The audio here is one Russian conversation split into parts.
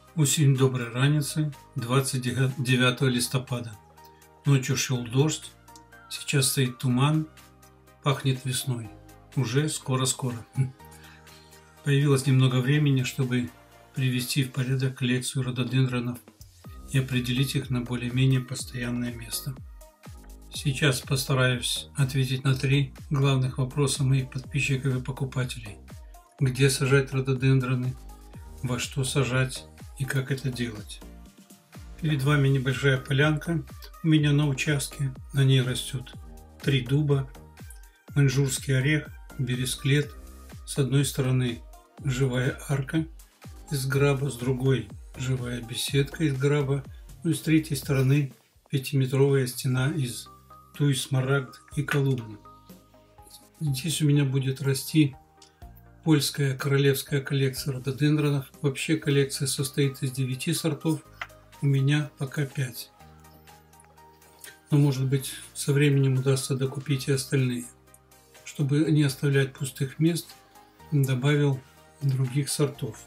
Усім доброй раницы, 29 листопада. Ночью шел дождь, сейчас стоит туман, пахнет весной. Уже скоро-скоро. Появилось немного времени, чтобы привести в порядок коллекцию рододендронов и определить их на более-менее постоянное место. Сейчас постараюсь ответить на 3 главных вопроса моих подписчиков и покупателей. Где сажать рододендроны, во что сажать и как это делать. Перед вами небольшая полянка у меня на участке. На ней растет 3 дуба, маньчжурский орех, бересклет. С одной стороны живая арка из граба, с другой живая беседка из граба, ну и с третьей стороны 5-метровая стена из туй, смарагд и колумны. Здесь у меня будет расти польская королевская коллекция рододендронов. Вообще коллекция состоит из 9 сортов, у меня пока 5. Но может быть со временем удастся докупить и остальные. Чтобы не оставлять пустых мест, добавил других сортов.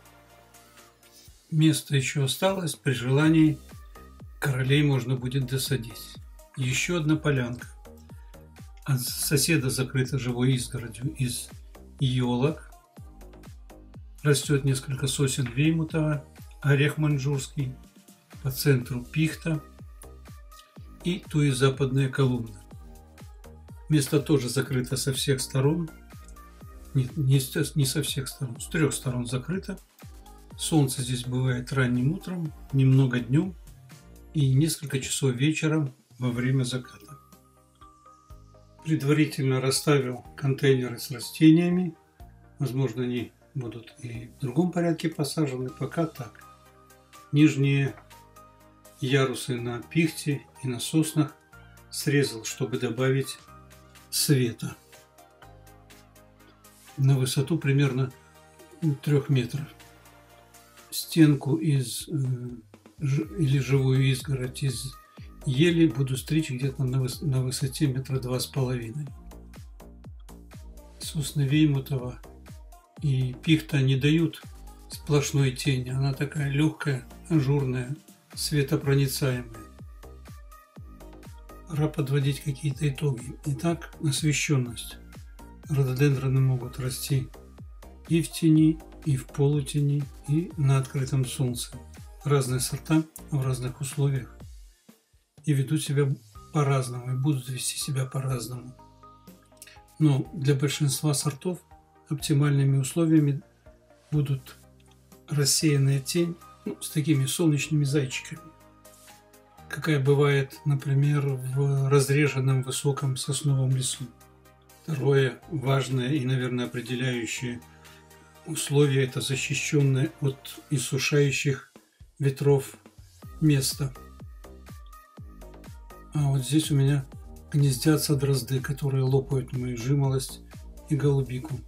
Место еще осталось, при желании королей можно будет досадить. Еще одна полянка. От соседа закрыта живой изгородью из елок. Растет несколько сосен веймутова, орех маньчжурский, по центру пихта и туи западная колумна. Место тоже закрыто со всех сторон. Нет, не со всех сторон, с 3 сторон закрыто. Солнце здесь бывает ранним утром, немного днем и несколько часов вечером во время заката. Предварительно расставил контейнеры с растениями. Возможно, они будут и в другом порядке посажены. Пока так. Нижние ярусы на пихте и на соснах срезал, чтобы добавить света. На высоту примерно 3 метров. Стенку или живую изгородь из ели буду стричь где-то на высоте 2,5 метра. Сосны веймутова и пихта не дают сплошной тени. Она такая легкая, ажурная, светопроницаемая. Пора подводить какие-то итоги. Итак, освещенность. Рододендроны могут расти и в тени, и в полутени, и на открытом солнце. Разные сорта в разных условиях. И ведут себя по-разному, и будут вести себя по-разному. Но для большинства сортов оптимальными условиями будут рассеянная тень, с такими солнечными зайчиками, какая бывает, например, в разреженном высоком сосновом лесу. Второе важное и, наверное, определяющее условие – это защищенное от иссушающих ветров место. А вот здесь у меня гнездятся дрозды, которые лопают мою жимолость и голубику.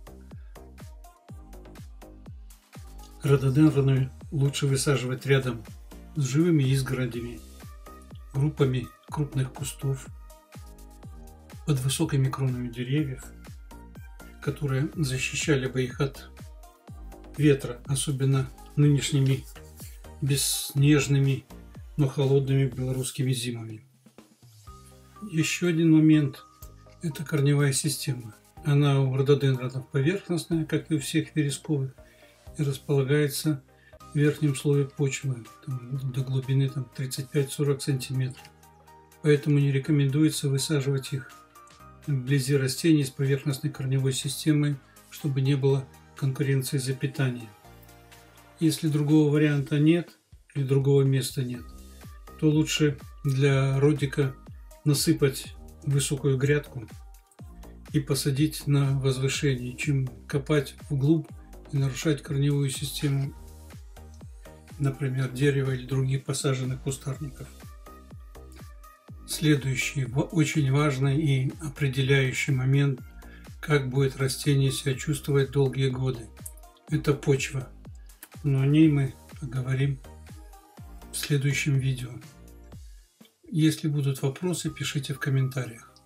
Рододендроны лучше высаживать рядом с живыми изгородями, группами крупных кустов, под высокими кронами деревьев, которые защищали бы их от ветра, особенно нынешними бесснежными, но холодными белорусскими зимами. Еще один момент – это корневая система. Она у рододендронов поверхностная, как и у всех вересковых, и располагается в верхнем слое почвы до глубины 35-40 сантиметров. Поэтому не рекомендуется высаживать их вблизи растений с поверхностной корневой системой, чтобы не было конкуренции за питание. Если другого варианта нет или другого места нет, то лучше для родика насыпать высокую грядку и посадить на возвышении, чем копать вглубь и нарушать корневую систему, например, дерева или других посаженных кустарников. Следующий очень важный и определяющий момент, как будет растение себя чувствовать долгие годы, это почва. Но о ней мы поговорим в следующем видео. Если будут вопросы, пишите в комментариях.